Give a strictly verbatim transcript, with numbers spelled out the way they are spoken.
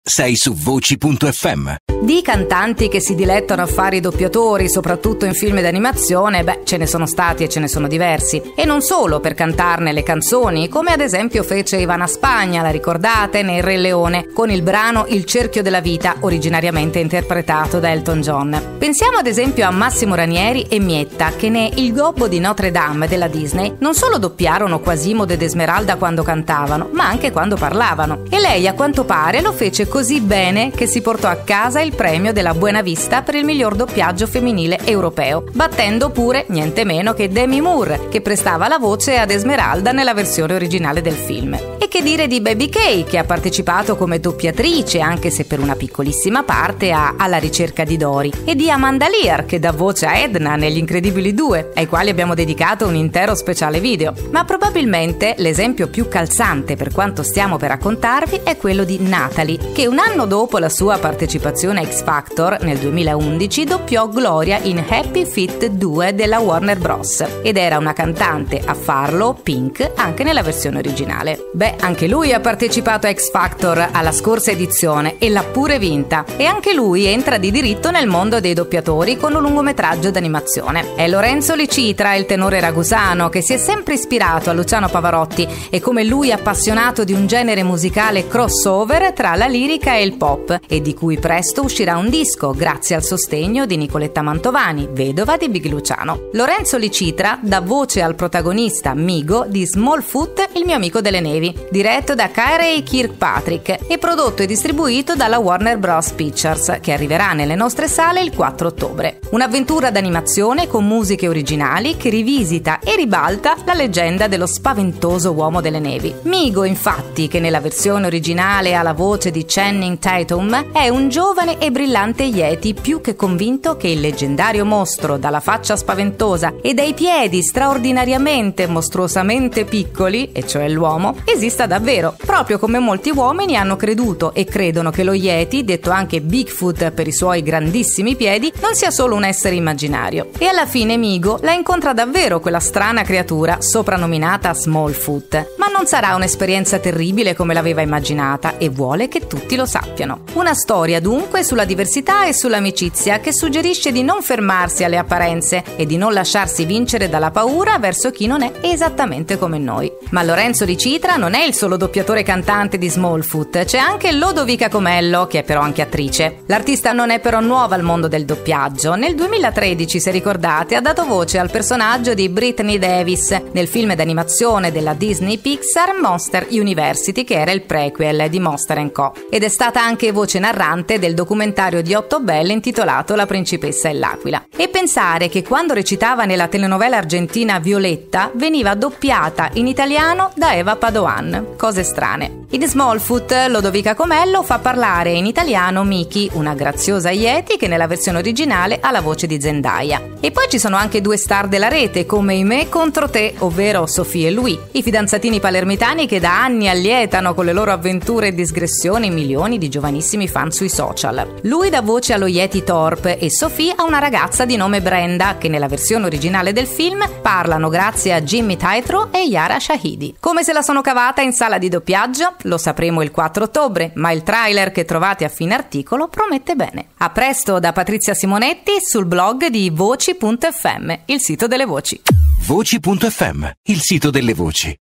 sei su voci punto effe emme. Di cantanti che si dilettano a fare i doppiatori, soprattutto in film d'animazione, beh, ce ne sono stati e ce ne sono diversi. E non solo per cantarne le canzoni, come ad esempio fece Ivana Spagna, la ricordate, nel Re Leone, con il brano Il cerchio della vita, originariamente interpretato da Elton John. Pensiamo ad esempio a Massimo Ranieri e Mietta, che ne Il gobbo di Notre Dame della Disney non solo doppiarono Quasimodo ed Esmeralda quando cantavano, ma anche quando parlavano. E lei, a quanto pare, lo fece così bene che si portò a casa il premio della Buena Vista per il miglior doppiaggio femminile europeo, battendo pure niente meno che Demi Moore, che prestava la voce ad Esmeralda nella versione originale del film. E che dire di Baby K, che ha partecipato come doppiatrice, anche se per una piccolissima parte, a Alla ricerca di Dory, e di Amanda Lear, che dà voce a Edna negli Incredibili due, ai quali abbiamo dedicato un intero speciale video. Ma probabilmente l'esempio più calzante per quanto stiamo per raccontarvi è quello di Natalie, che un anno dopo la sua partecipazione a X Factor, nel duemilaundici, doppiò Gloria in Happy Feet due della Warner Bros. Ed era una cantante a farlo, Pink, anche nella versione originale. Beh, anche lui ha partecipato a X Factor alla scorsa edizione e l'ha pure vinta. E anche lui entra di diritto nel mondo dei doppiatori con un lungometraggio d'animazione. È Lorenzo Licitra, il tenore ragusano, che si è sempre ispirato a Luciano Pavarotti e come lui appassionato di un genere musicale crossover tra la lirica e il pop, e di cui presto uscirà un disco grazie al sostegno di Nicoletta Mantovani, vedova di Big Luciano. Lorenzo Licitra dà voce al protagonista Migo di Smallfoot, il mio amico delle nevi, diretto da Carey Kirkpatrick e prodotto e distribuito dalla Warner Bros. Pictures, che arriverà nelle nostre sale il quattro ottobre. Un'avventura d'animazione con musiche originali che rivisita e ribalta la leggenda dello spaventoso uomo delle nevi. Migo, infatti, che nella versione originale ha la voce di Channing Tatum, è un giovane e brillante Yeti più che convinto che il leggendario mostro dalla faccia spaventosa e dai piedi straordinariamente mostruosamente piccoli, e cioè l'uomo, esista davvero, proprio come molti uomini hanno creduto e credono che lo Yeti, detto anche Bigfoot per i suoi grandissimi piedi, non sia solo un essere immaginario. E alla fine Migo la incontra davvero quella strana creatura soprannominata Smallfoot, ma non sarà un'esperienza terribile come l'aveva immaginata e vuole che tutti lo sappiano. Una storia dunque sulla diversità e sull'amicizia che suggerisce di non fermarsi alle apparenze e di non lasciarsi vincere dalla paura verso chi non è esattamente come noi. Ma Lorenzo Licitra non è il solo doppiatore cantante di Smallfoot, c'è anche Lodovica Comello, che è però anche attrice. L'artista non è però nuova al mondo del doppiaggio. Nel duemilatredici, se ricordate, ha dato voce al personaggio di Brittany Davis nel film d'animazione della Disney Pixar Monster University, che era il prequel di Monster and Co. Ed è stata anche voce narrante del documentario di Otto Belle intitolato La principessa e l'aquila. E pensare che quando recitava nella telenovela argentina Violetta veniva doppiata in italiano da Eva Padoan. Cose strane. In Smallfoot Lodovica Comello fa parlare in italiano Miki, una graziosa Yeti che nella versione originale ha la voce di Zendaya. E poi ci sono anche due star della rete come i Me contro te, ovvero Sofì e Louis, i fidanzatini palermitani che da anni allietano con le loro avventure e disgressioni milioni di giovanissimi fan sui social. Lui dà voce allo Yeti Thorp e Sofì a una ragazza di nome Brenda, che nella versione originale del film parlano grazie a Jimmy Tatro e Yara Shahidi. Come se la sono cavata in sala di doppiaggio? Lo sapremo il quattro ottobre, ma il trailer che trovate a fine articolo promette bene. A presto da Patrizia Simonetti sul blog di voci punto effe emme, il sito delle voci. voci punto effe emme, il sito delle voci.